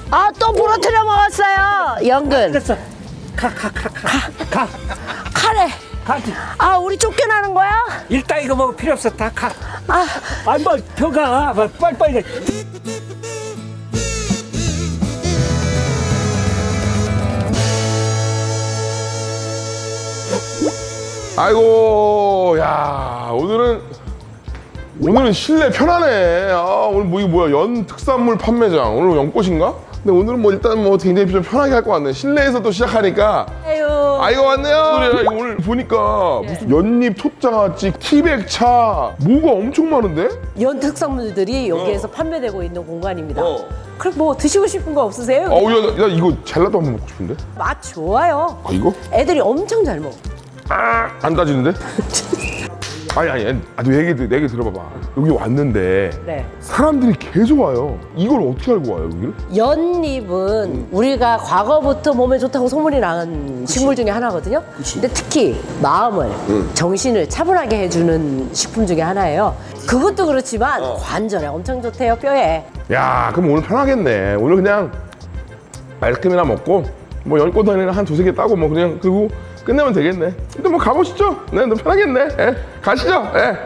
아, 또 부러뜨려 먹었어요. 연근. 됐어. 가. 카레. 가지. 아, 우리 쫓겨나는 거야? 일단 이거 먹을 필요 없어. 다 가. 아, 아니 뭐 가. 빨리. 아이고, 야, 오늘은 실내 편하네. 아, 오늘 뭐 이거 뭐야? 연 특산물 판매장. 오늘 연꽃인가? 근데 오늘은 뭐 일단 뭐 굉장히 좀 편하게 할 것 같네. 실내에서 또 시작하니까. 아이고, 왔네요. 그래, 이거 오늘 보니까 무슨 연잎 톳장아찌, 티백차, 뭐가 엄청 많은데? 연 특산물들이 여기에서 판매되고 있는 공간입니다. 그럼 뭐 드시고 싶은 거 없으세요? 야, 이거 젤라또 한번 먹고 싶은데? 맛 좋아요. 아, 이거? 애들이 엄청 잘 먹어. 안 따지는데? 아니, 너 얘기 들어봐봐. 여기 왔는데 네. 사람들이 계속 와요. 이걸 어떻게 알고 와요, 여기를? 연잎은 우리가 과거부터 몸에 좋다고 소문이 난 식물 중에 하나거든요. 근데 특히 마음을, 정신을 차분하게 해주는 식품 중에 하나예요. 그것도 그렇지만 관절에 엄청 좋대요, 뼈에. 야, 그럼 오늘 편하겠네. 오늘 그냥 말끔이나 먹고 뭐 연꽃다니나 한 두세 개 따고 뭐 그냥 그리고 끝내면 되겠네. 근데 뭐 가보시죠. 네, 너 편하겠네. 예, 가시죠. 예.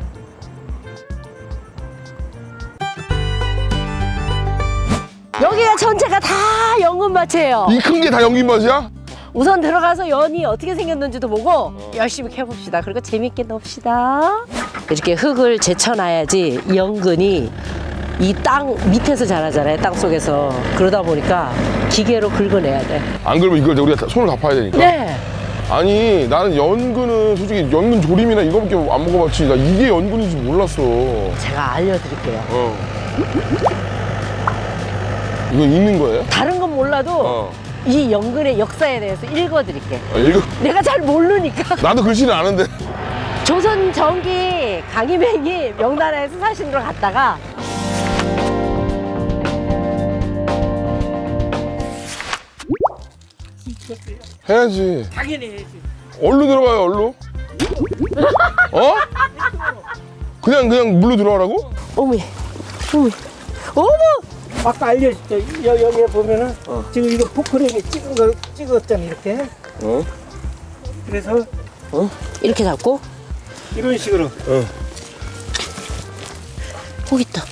여기가 전체가 다 연근밭이에요. 이 큰 게 다 연기맛이야? 우선 들어가서 연이 어떻게 생겼는지도 보고 열심히 캐봅시다. 그리고 재밌게 넣읍시다. 이렇게 흙을 제쳐놔야지 이 연근이 이 땅 밑에서 자라잖아요. 땅 속에서. 그러다 보니까 기계로 긁어내야 돼. 안 그러면 이걸 우리가 손을 갚아야 되니까. 네. 아니, 나는 연근은 솔직히 연근 조림이나 이거밖에 안 먹어봤지. 나 이게 연근인지 몰랐어. 제가 알려드릴게요. 이거 읽는 거예요? 다른 건 몰라도 이 연근의 역사에 대해서 읽어드릴게. 내가 잘 모르니까. 나도 글씨는 아는데. 조선 전기 강희맹이 명나라에 수사신으로 갔다가 해야지. 당연히 해야지. 얼로 들어가요, 얼로? 어? 그냥 물로 들어가라고? 어머. 아까 알려줬죠. 여기에 보면은 지금 이거 포크레인에 찍었잖아 이렇게. 그래서 이렇게 잡고 이런 식으로. 거기 있다.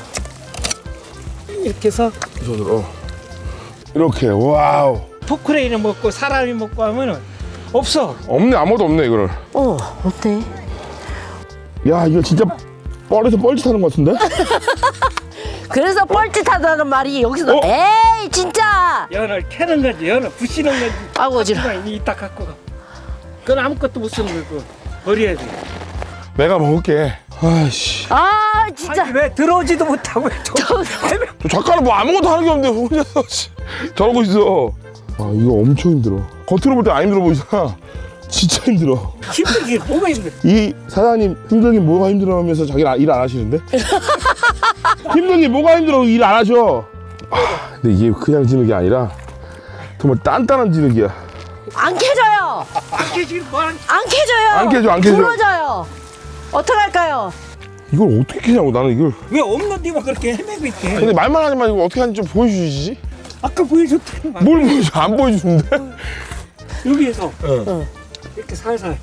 이렇게 해서 손으로. 이렇게, 와우. 포크레인을 먹고 사람이 먹고 하면은 없어. 없네, 아무것도 없네, 이거는. 어때? 야, 이거 진짜 뻘에서 뻘짓하는 것 같은데? 그래서 뻘짓하다는 말이 여기서 에이 진짜 연을 캐는 거지, 연을 부시는 거지. 아이고 어지러. 이따 갖고 가. 그건 아무것도 못 쓰는 거고 버려야 돼. 내가 먹을게. 아이씨. 아 진짜. 아니, 왜 들어오지도 못하고 저 작가는 뭐 아무것도 하는 게 없는데 혼자서 저러고 있어. 아, 이거 엄청 힘들어. 겉으로 볼 때 안 힘들어 보이잖아. 진짜 힘들어. 힘들게 뭐가 힘들어? 이 사장님 힘들긴 뭐가 힘들어 하면서 자기는 일 안 하시는데? 힘들긴 뭐가 힘들어 일 안 하셔. 근데 이게 그냥 진흙이 아니라 정말 단단한 진흙이야. 안 캐져요. 안 캐지긴 뭐하는. 안 캐져요. 안 캐져. 부러져요. 어떡할까요? 이걸 어떻게 캐냐고 나는 이걸. 왜 없는 데만 그렇게 헤매고 있게. 근데 말만 하지 말고 어떻게 하는지 좀 보여주시지. 아까 보여줬더니 뭘 보여줘? 안 보여주는데? 여기에서 이렇게 살살.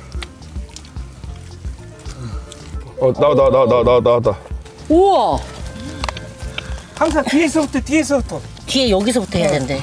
나왔다. 우와. 항상 뒤에서부터. 뒤에 여기서부터 해야 된대.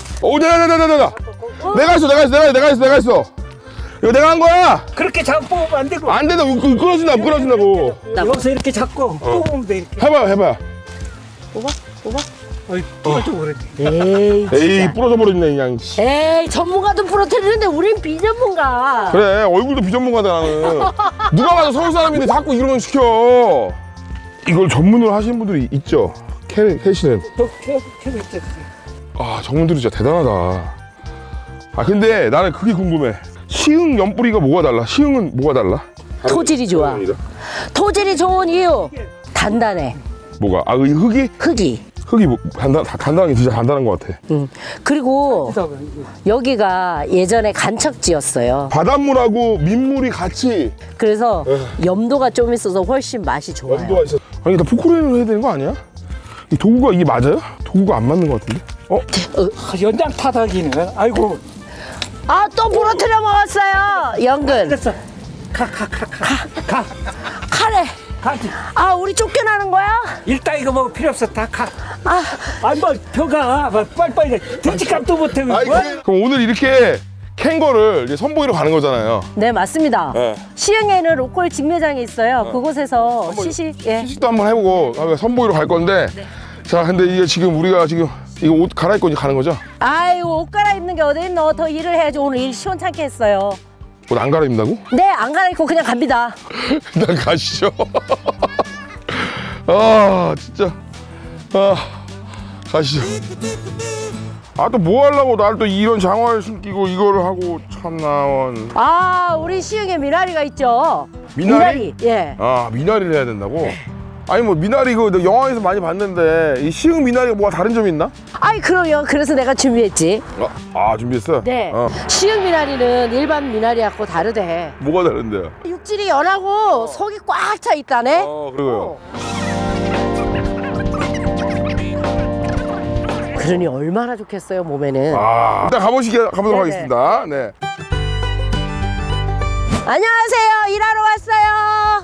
내가 했어. 이거 내가 한 거야. 그렇게 잡고 뽑으면 안 되고. 안 된다. 끊어진다고. 여기서 이렇게 잡고 뽑으면 돼 이렇게. 해봐요. 뽑아. 어이 부러져 버렸네. 에이 진짜. 에이, 부러져 버렸네 그냥. 에이 전문가도 부러뜨리는데 우린 비전문가. 그래, 얼굴도 비전문가다 나는. 누가 봐도 서울 사람인데 자꾸 이런 걸 시켜. 이걸 전문으로 하시는 분들이 있죠. 캐시는. 캐냈지. 아, 전문들이 진짜 대단하다. 아, 근데 나는 그게 궁금해. 시흥 연뿌리가 뭐가 달라? 시흥은 뭐가 달라? 토질이 좋아. 토질이 좋은 이유 단단해. 뭐가? 아, 이 흙이 뭐 단단하게 진짜 단단한 것 같아. 그리고 여기가 예전에 간척지였어요. 바닷물하고 민물이 같이. 그래서 염도가 좀 있어서 훨씬 맛이 좋아요. 염도가 있어. 아니, 나 포크레인으로 해야 되는 거 아니야? 이 도구가 이게 맞아요? 도구가 안 맞는 것 같은데? 연장 타닥이네. 아이고. 아, 또 부러뜨려 먹었어요. 연근. 됐어. 가. 카레. 가지. 아, 우리 쫓겨나는 거야? 일단 이거 뭐 필요 없어. 다 가. 아, 아니 뭐 저가 빨리빨리 등치값도 못해. 뭐? 그럼 오늘 이렇게 캔 거를 이제 선보이러 가는 거잖아요. 네, 맞습니다. 네. 시흥에는 로컬 직매장이 있어요. 그곳에서 시식, 예. 시식도 한번 해보고 선보이러 갈 건데. 자, 근데 이게 지금 우리가 지금 이거 옷 갈아입고 이제 가는 거죠? 아이고, 옷 갈아입는 게 어디 있노? 더 일을 해야지. 오늘 일 시원찮게 했어요. 옷 안 갈아입는다고? 네, 안 갈아입고 그냥 갑니다. 일단 가시죠. 아, 진짜. 아, 가시죠. 아, 또 뭐 하려고 날 또 이런 장화를 신기고 이거를 하고 참나원. 아, 우리 시흥에 미나리가 있죠. 미나리? 예. 아, 미나리를 해야 된다고? 아니 뭐 미나리 그 영화에서 많이 봤는데 이 시흥 미나리가 뭐가 다른 점이 있나? 아이, 그럼요. 그래서 내가 준비했지. 준비했어? 네. 어. 시흥 미나리는 일반 미나리하고 다르대. 뭐가 다른데요? 육질이 연하고 속이 꽉 차 있다네. 그리고요. 그러니 얼마나 좋겠어요, 몸에는. 일단 가보도록 네네. 하겠습니다. 네. 안녕하세요. 일하러 왔어요.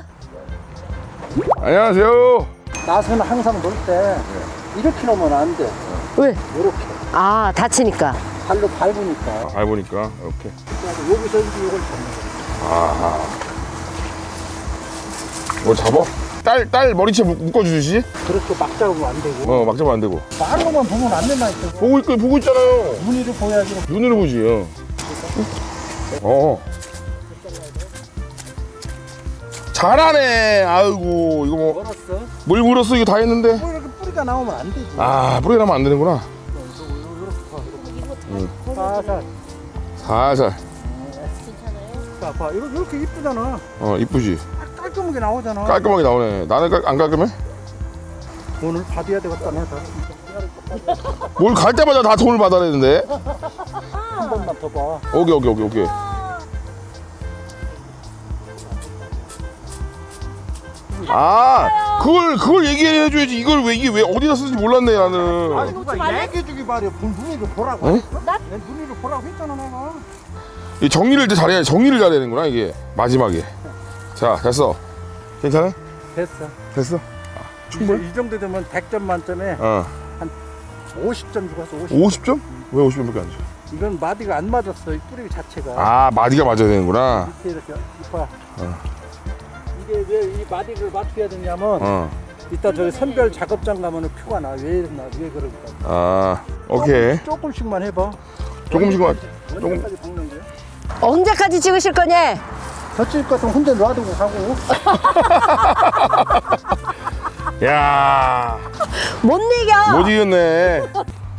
안녕하세요. 나서는 항상 놀 때 이렇게 놓으면 안 돼. 왜? 이렇게 아, 다치니까. 발로 밟으니까. 밟으니까 이렇게. 여기서 이제 이걸 잡는 거야. 뭐 잡아? 딸 머리채 묶어주듯이? 그렇게 막 잡으면 안 되고. 막 잡으면 안 되고. 빠르만 보면 안 된다니까. 보고 있잖아요. 무늬를 보여야지. 눈으로 보지. 잘하네. 아이고 이거 뭐 멀었어. 물 물었어 이거 다 했는데. 뭐 이렇게 뿌리가 나오면 안 되지. 뿌리 나면 안 되는구나. 살살. 자, 봐. 이렇게 이쁘잖아. 이쁘지. 깔끔하게 나오잖아. 깔끔하게 나오네. 나는 안 깔끔해? 오늘 받아야 되겠다. 내가 뭘 갈 때마다 다 돈을 받아야 되는데. 한 번만 더 봐. 오케이. 그걸 얘기해 줘야지. 이게 왜 어디다 쓰는지 몰랐네 나는. 누가 얘기해주기 말이야. 눈이를 보라고. 응? 내 눈이를 보라고 했잖아 내가. 이 정리를 잘해야 되는구나 이게 마지막에. 자, 됐어. 괜찮아? 됐어. 충분히? 이 정도 되면 100점 만점에 한 50점 주고 왔어. 50점? 왜 50점밖에 안 줘? 이건 마디가 안 맞았어. 이 뿌리 자체가. 마디가 맞아야 되는구나. 밑에 이렇게 이뻐. 이게 왜 이 마디를 맞춰야 되냐면 이따 저기 선별 작업장 가면은 표가 나. 왜 그럴까? 오케이. 조금씩만 해봐. 조금씩만. 언제까지 박는 거야? 언제까지 찍으실 거냐? 저쪽 같은 혼자 놔두고 가고. 야, 못 이겨. 못 이겼네.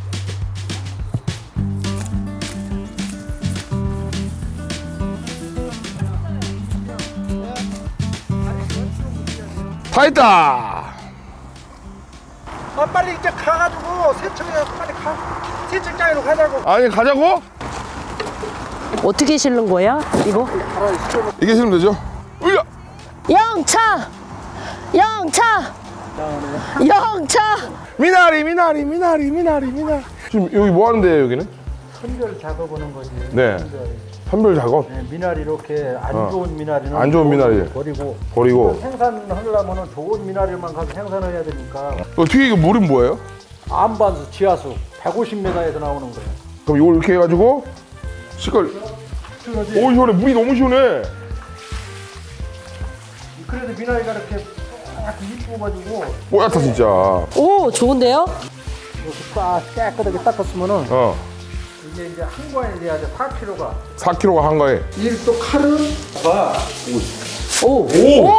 다 했다. 빨리 이제 가가지고 세척해 빨리 가. 세척장으로 가자고. 아니 가자고? 어떻게 실는 거야, 이거? 이게 실면 되죠? 으야! 영차! 미나리. 지금 여기 뭐 하는데요 여기는? 선별 작업하는 거지. 네. 선별 작업? 네, 미나리 이렇게 안 좋은 미나리는 안 좋은 미나리 버리고. 생산하려면 좋은 미나리만 가서 생산해야 되니까. 뒤에 이거 물은 뭐예요? 안반수 지하수 150m에서 나오는 거예요. 그럼 이걸 이렇게 해가지고 시걸. 오, 시원해. 물이 너무 시원해. 그래도 미나리가 이렇게 딱 이쁘가지고 뽀얗다 진짜. 오, 좋은데요? 이렇게 딱 깨끗하게 닦았으면은 이게 한 관이 돼야 돼. 4kg가. 4kg가 한가해. 이 또 칼은 봐. 오.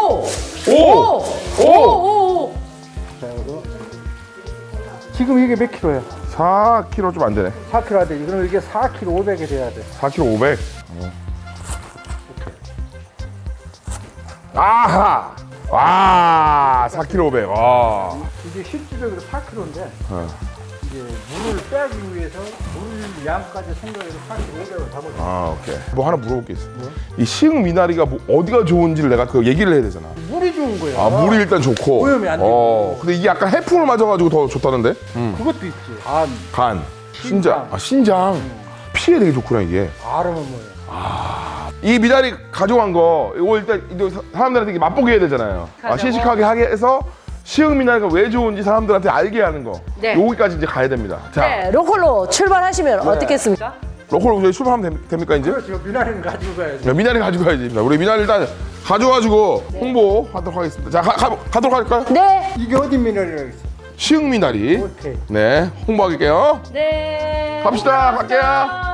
자, 이거. 지금 이게 몇 킬로야? 4kg 좀 안 되네. 4kg 해야 돼. 그럼 이게 4kg 500이 돼야 돼. 4kg 500. 아하. 와, 4kg 500. 와. 이게 실질적으로 4kg인데 이제 물을 빼기 위해서 물 양까지 생각해서 4kg 500을 담아줘. 아, 오케이. 뭐 하나 물어볼 게 있어. 이 시흥 미나리가 뭐 어디가 좋은지를 내가 그 얘기를 해야 되잖아. 물이 좋은 거야. 아, 물이 일단 좋고. 오염이 안 되고. 근데 이게 약간 해풍을 맞아가지고 더 좋다는데? 그것도 있지. 간, 신장. 아, 신장. 피에 되게 좋구나, 이게. 알으면 뭐예요? 이 미나리 가져간 거, 이거 일단 사람들한테 이게 맛보게 해야 되잖아요. 시식하게 하게 해서 시흥 미나리가 왜 좋은지 사람들한테 알게 하는 거. 네. 여기까지 이제 가야 됩니다. 자, 네, 로컬로 출발하시면 어떻겠습니까? 로컬로 저희 출발하면 됩니까, 이제? 그렇죠. 미나리는 가지고 가야지. 야, 미나리 가지고 가야지. 자, 우리 미나리 일단 가져가지고 홍보하도록 하겠습니다. 자, 가도록 할까요? 네. 이게 어디 미나리라고 했어? 시흥 미나리. 오케이. 네, 홍보할게요. 네. 갑시다. 갈게요.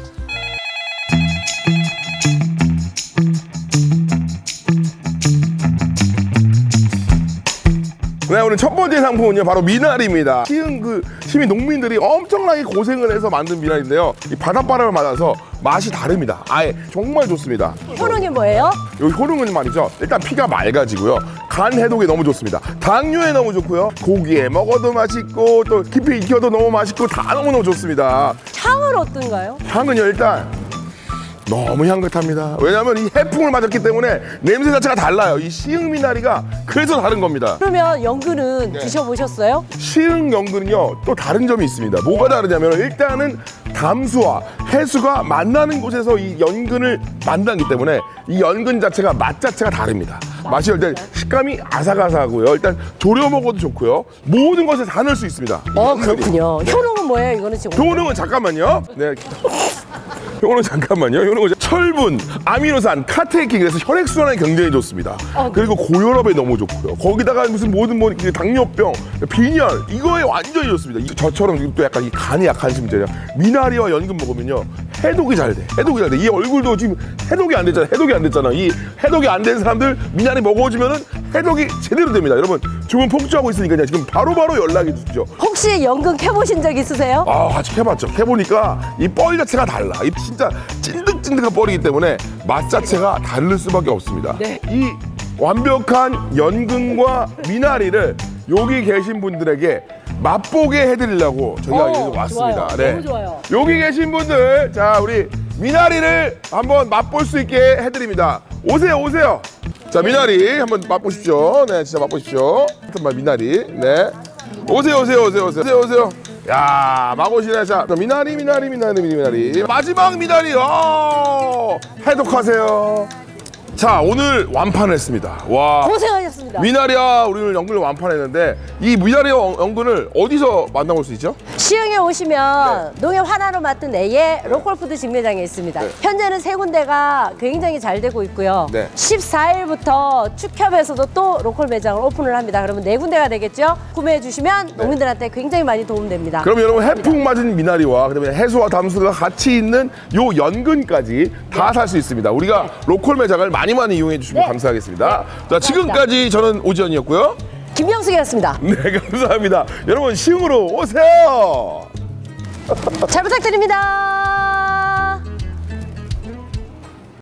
네, 오늘 첫 번째 상품은요, 바로 미나리입니다. 시흥 시민 농민들이 엄청나게 고생을 해서 만든 미나리인데요. 이 바닷바람을 맞아서 맛이 다릅니다. 아예 정말 좋습니다. 효능이 뭐예요? 여기 효능은 말이죠. 일단 피가 맑아지고요. 간 해독에 너무 좋습니다. 당뇨에 너무 좋고요. 고기에 먹어도 맛있고 또 깊이 익혀도 너무 맛있고 다 너무너무 좋습니다. 향은 어떤가요? 향은요, 일단 너무 향긋합니다. 왜냐하면 이 해풍을 맞았기 때문에 냄새 자체가 달라요. 이 시흥 미나리가 그래서 다른 겁니다. 그러면 연근은 네. 드셔보셨어요? 시흥 연근은요, 또 다른 점이 있습니다. 뭐가 다르냐면 일단은 담수와 해수가 만나는 곳에서 이 연근을 만나기 때문에 이 연근 자체가 맛 자체가 다릅니다. 맛이 일단 식감이 아삭아삭하고요. 일단 졸여 먹어도 좋고요. 모든 것에 다 넣을 수 있습니다. 그렇군요. 효능은 뭐예요? 이거는 지금. 효능은 잠깐만요. 네. 효능은 잠깐만요. 효능은 철분, 아미노산, 카테킨, 그래서 혈액순환에 굉장히 좋습니다. 그리고 고혈압에 너무 좋고요. 거기다가 무슨 모든 당뇨병, 빈혈 이거에 완전히 좋습니다. 저처럼 또 약간 이 간이 약한 분들이요. 미나리와 연근 먹으면요 해독이 잘 돼. 해독이 잘 돼. 이 얼굴도 지금 해독이 안 됐잖아. 해독이 안 됐잖아. 이 해독이 안 된 사람들 미나리 먹어주면은 해독이 제대로 됩니다. 여러분 주문 폭주하고 있으니까요. 지금 바로바로 연락해 주십시오. 혹시 연근 캐보신 적 있으세요? 아, 같이 해봤죠. 해보니까 이 뻘 자체가 달라. 이 진짜 찐득찐득한 뻘이기 때문에 맛 자체가 다를 수밖에 없습니다. 네. 이 완벽한 연근과 미나리를 여기 계신 분들에게 맛보게 해드리려고 저희가 여기 왔습니다. 좋아요. 너무 좋아요. 여기 계신 분들, 자, 우리 미나리를 한번 맛볼 수 있게 해드립니다. 오세요, 오세요. 자, 미나리 한번 맛보십시오. 네, 진짜 맛보십시오. 잠깐만, 미나리. 네. 오세요, 오세요, 오세요, 오세요, 오세요. 야, 막 오시네. 자, 미나리. 마지막 미나리. 해독하세요. 자, 오늘 완판을 했습니다. 와. 고생하셨습니다. 미나리와 우리 오늘 연근을 완판했는데 이 미나리와 연근을 어디서 만나볼 수 있죠? 시흥에 오시면 농협 하나로 맡은 내에 로컬푸드 직매장에 있습니다. 네. 현재는 세 군데가 굉장히 잘 되고 있고요. 네. 14일부터 축협에서도 또 로컬 매장을 오픈을 합니다. 그러면 네 군데가 되겠죠? 구매해 주시면 농민들한테 굉장히 많이 도움됩니다. 그럼 여러분 해풍 맞은 미나리와 그다음에 해수와 담수가 같이 있는 요 연근까지 다 살 수 있습니다. 우리가 로컬 매장을 많이 이용해 주시면 네. 감사하겠습니다. 자, 지금까지 저는 오지연이었고요. 김명숙이었습니다. 네, 감사합니다. 여러분 시흥으로 오세요. 잘 부탁드립니다.